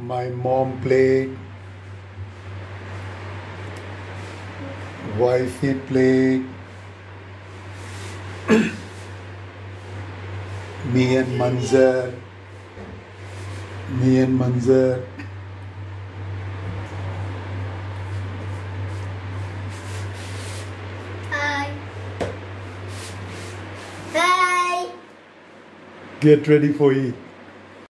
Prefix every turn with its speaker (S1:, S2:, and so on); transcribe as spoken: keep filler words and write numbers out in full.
S1: My mom played. Wifey played. Me and Manzar. Me and Manzar.
S2: Hi. Hi.
S1: Get ready for it.